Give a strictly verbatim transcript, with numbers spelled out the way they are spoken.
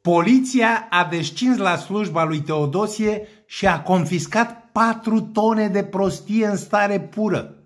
Poliția a descins la slujba lui Teodosie și a confiscat patru tone de prostie în stare pură.